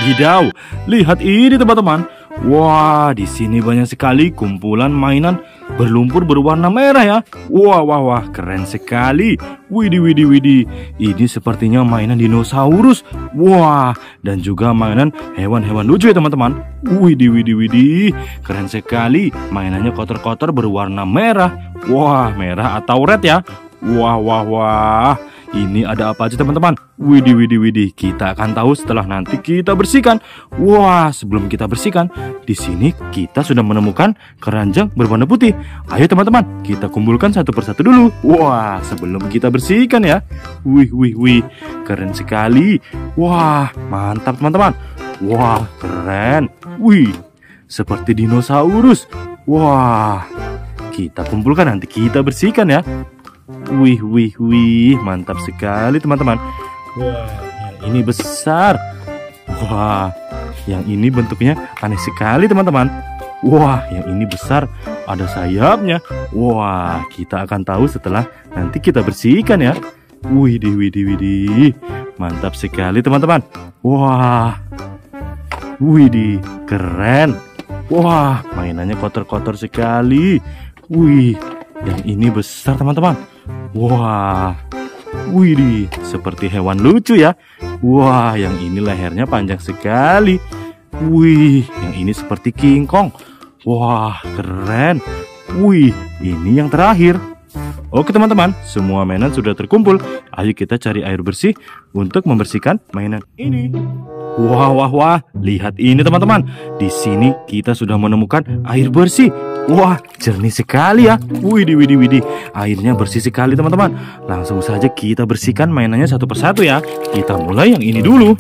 Wadidaw, lihat ini teman-teman. Wah, di sini banyak sekali kumpulan mainan berlumpur berwarna merah ya. Wah, keren sekali. Widih. Ini sepertinya mainan dinosaurus. Wah, dan juga mainan hewan-hewan lucu ya teman-teman. Widih. Keren sekali. Mainannya kotor-kotor berwarna merah. Wah, merah atau red ya. Wah. Ini ada apa aja teman-teman? Widih. Kita akan tahu setelah nanti kita bersihkan. Wah, sebelum kita bersihkan, di sini kita sudah menemukan keranjang berwarna putih. Ayo teman-teman, kita kumpulkan satu persatu dulu. Wah, sebelum kita bersihkan ya. Wih, keren sekali. Wah, mantap teman-teman. Wah, keren. Wih, seperti dinosaurus. Wah, kita kumpulkan nanti kita bersihkan ya. Wih, mantap sekali teman-teman. Wah, yang ini besar. Wah, yang ini bentuknya aneh sekali teman-teman. Wah, yang ini besar, ada sayapnya. Wah, kita akan tahu setelah nanti kita bersihkan ya. Widih. Mantap sekali teman-teman. Wah, widih, keren. Wah, mainannya kotor-kotor sekali. Wih, yang ini besar teman-teman. Wah, widih, seperti hewan lucu ya. Wah, yang ini lehernya panjang sekali. Wih, yang ini seperti King Kong. Wah, keren. Wih, ini yang terakhir. Oke teman-teman, semua mainan sudah terkumpul. Ayo kita cari air bersih untuk membersihkan mainan ini. Wah, lihat ini teman-teman. Di sini kita sudah menemukan air bersih. Wah, jernih sekali ya. Widih. Airnya bersih sekali teman-teman. Langsung saja kita bersihkan mainannya satu persatu ya. Kita mulai yang ini dulu.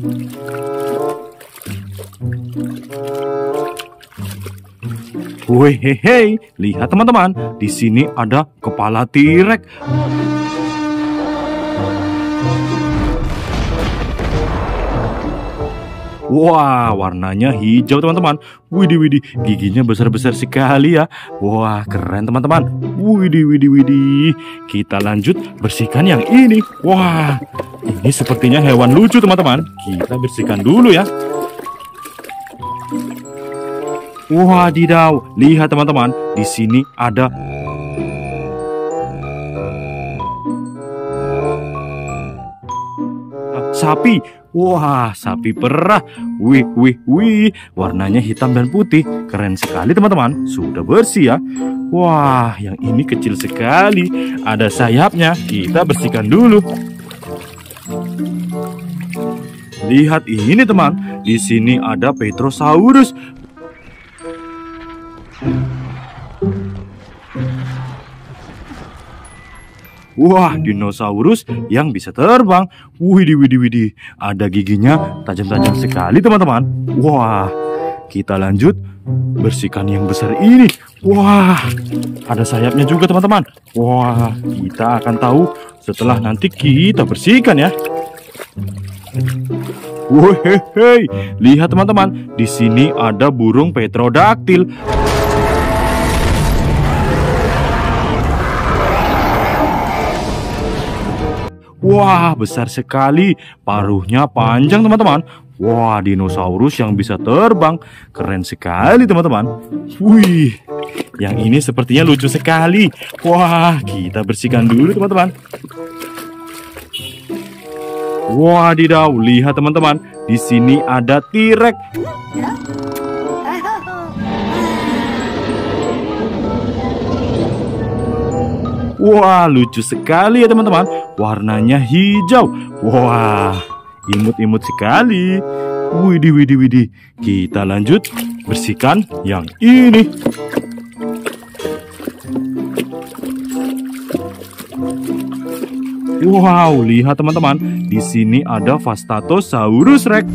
Hehehe, lihat teman-teman. Di sini ada kepala T-Rex. Wah, warnanya hijau teman-teman. Widih, giginya besar-besar sekali ya. Wah, keren teman-teman. Widih. Kita lanjut bersihkan yang ini. Wah, ini sepertinya hewan lucu teman-teman. Kita bersihkan dulu ya. Wadidaw, lihat teman-teman. Di sini ada sapi. Wah, sapi perah. Wih, warnanya hitam dan putih. Keren sekali teman-teman. Sudah bersih ya. Wah, yang ini kecil sekali. Ada sayapnya. Kita bersihkan dulu. Lihat ini teman. Di sini ada Petrosaurus. Wah, dinosaurus yang bisa terbang. Widih. Ada giginya tajam-tajam sekali teman-teman. Wah, kita lanjut bersihkan yang besar ini. Wah, ada sayapnya juga teman-teman. Wah, kita akan tahu setelah nanti kita bersihkan ya. Hehehe, lihat teman-teman. Di sini ada burung Petrodaktil. Wah, besar sekali. Paruhnya panjang teman-teman. Wah, dinosaurus yang bisa terbang. Keren sekali teman-teman. Wih, yang ini sepertinya lucu sekali. Wah, kita bersihkan dulu teman-teman. Wadidaw, lihat teman-teman. Di sini ada T-Rex. Wah, lucu sekali ya teman-teman. Warnanya hijau. Wah, imut-imut sekali. Widih. Kita lanjut bersihkan yang ini. Wow, lihat teman-teman. Di sini ada Vastatosaurus Rex.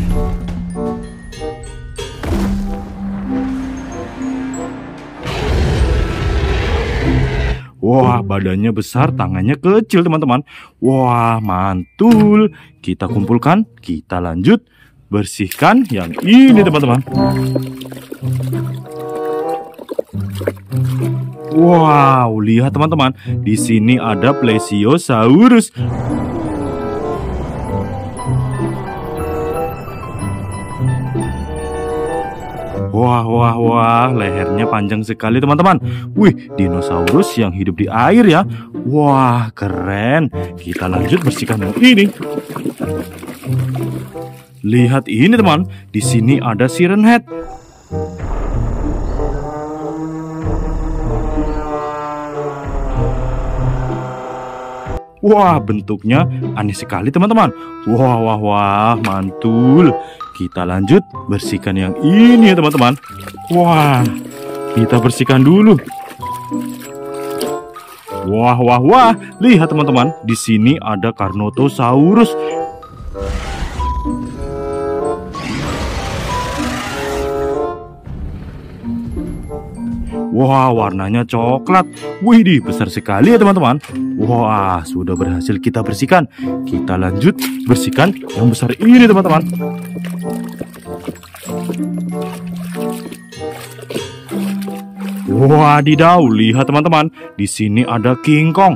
Wah, badannya besar, tangannya kecil teman-teman. Wah, mantul. Kita kumpulkan, kita lanjut bersihkan yang ini teman-teman. Wow, lihat teman-teman. Di sini ada Plesiosaurus. Wah, wah, wah, lehernya panjang sekali teman-teman. Wih, dinosaurus yang hidup di air ya. Wah, keren. Kita lanjut bersihkan yang ini. Lihat ini teman, di sini ada siren head. Wah, bentuknya aneh sekali teman-teman. Wah, wah, wah, mantul. Kita lanjut bersihkan yang ini ya teman-teman. Wah, kita bersihkan dulu. Wah, wah, wah. Lihat teman-teman, di sini ada Carnotaurus. Wah, warnanya coklat. Widih, besar sekali ya teman-teman. Wah, sudah berhasil kita bersihkan. Kita lanjut bersihkan yang besar ini teman-teman. Wadidaw, lihat teman-teman. Di sini ada King Kong.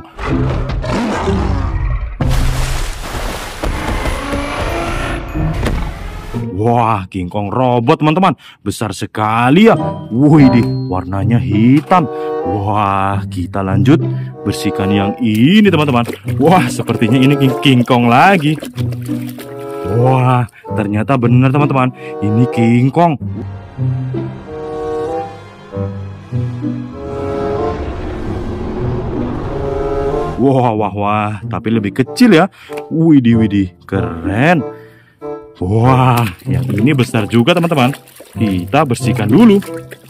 Wah, King Kong robot teman-teman. Besar sekali ya. Widih, warnanya hitam. Wah, kita lanjut bersihkan yang ini teman-teman. Wah, sepertinya ini King Kong lagi. Wah, ternyata benar teman-teman. Ini King Kong. Wah, wah, wah. Tapi lebih kecil ya. Widih, widih. Keren. Wah, yang ini besar juga teman-teman. Kita bersihkan dulu.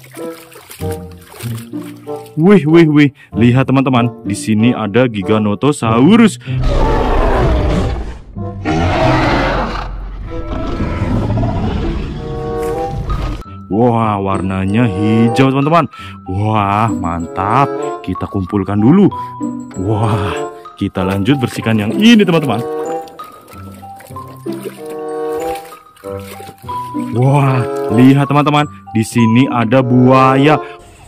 Wih, wih, wih. Lihat teman-teman, di sini ada Giganotosaurus. Wah, warnanya hijau teman-teman. Wah, mantap. Kita kumpulkan dulu. Wah, kita lanjut bersihkan yang ini teman-teman. Wah, lihat teman-teman, di sini ada buaya.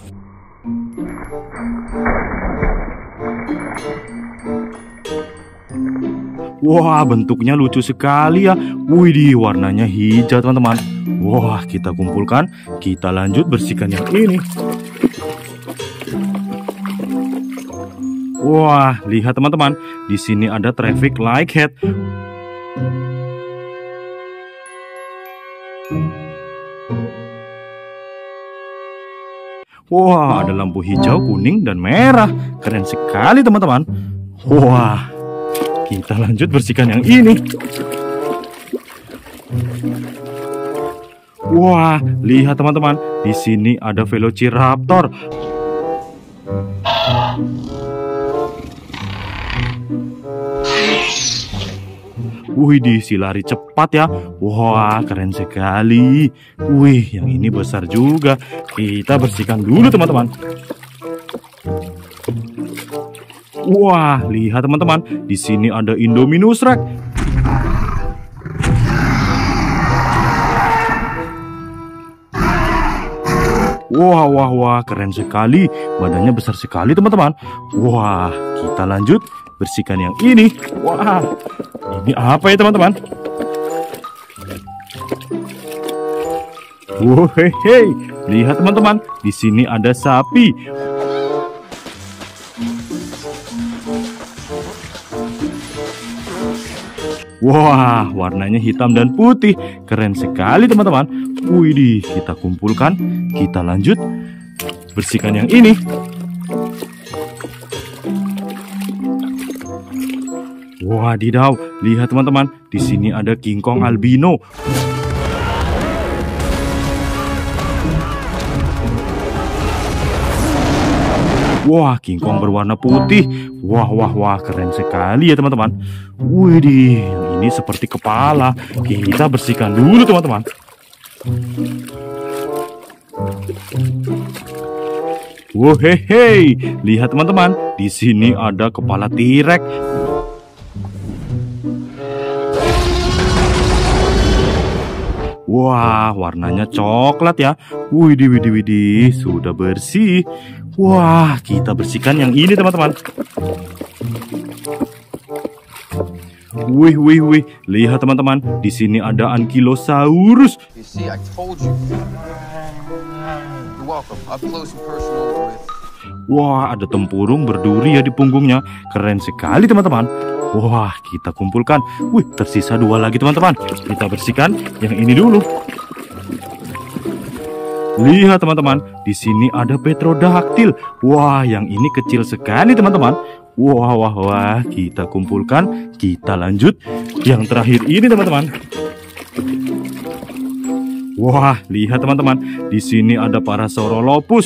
Wah, bentuknya lucu sekali ya. Widih, warnanya hijau teman-teman. Wah, kita kumpulkan, kita lanjut bersihkan yang ini. Wah, lihat teman-teman, di sini ada traffic light head. Wah, ada lampu hijau, kuning, dan merah. Keren sekali teman-teman. Wah, kita lanjut bersihkan yang ini. Wah, lihat teman-teman. Di sini ada Velociraptor. Wih, si lari cepat ya. Wah, keren sekali. Wih, yang ini besar juga. Kita bersihkan dulu teman-teman. Wah, lihat teman-teman. Di sini ada Indominus Rex. Wah, wah, wah, keren sekali. Badannya besar sekali teman-teman. Wah, kita lanjut bersihkan yang ini. Wah, ini apa ya teman-teman? Wow, hei, lihat teman-teman, di sini ada sapi. Wah, warnanya hitam dan putih. Keren sekali teman-teman. Widih, kita kumpulkan, kita lanjut bersihkan yang ini. Wadidaw, lihat teman-teman, di sini ada King Kong albino. Wah, King Kong berwarna putih. Wah, wah, wah, keren sekali ya teman-teman. Widih, ini seperti kepala. Kita bersihkan dulu teman-teman. Wow, hei, lihat teman-teman, di sini ada kepala T-Rex. Wah, warnanya coklat ya. Widih, widih, widih, sudah bersih. Wah, kita bersihkan yang ini teman-teman. Wih, wih, wih, lihat teman-teman, di sini ada Ankylosaurus. You see, I told you. welcome up close and personal with. Wah, ada tempurung berduri ya di punggungnya. Keren sekali teman-teman. Wah, kita kumpulkan. Wih, tersisa 2 lagi teman-teman. Kita bersihkan yang ini dulu. Lihat teman-teman, di sini ada Petrodaktil. Wah, yang ini kecil sekali teman-teman. Wah, wah, wah, kita kumpulkan. Kita lanjut yang terakhir ini teman-teman. Wah, lihat teman-teman, di sini ada Parasaurolophus.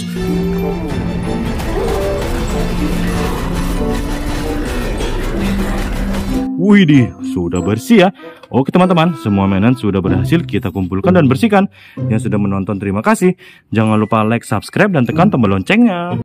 Widih, sudah bersih ya. Oke teman-teman, semua mainan sudah berhasil kita kumpulkan dan bersihkan. Yang sudah menonton terima kasih. Jangan lupa like, subscribe, dan tekan tombol loncengnya.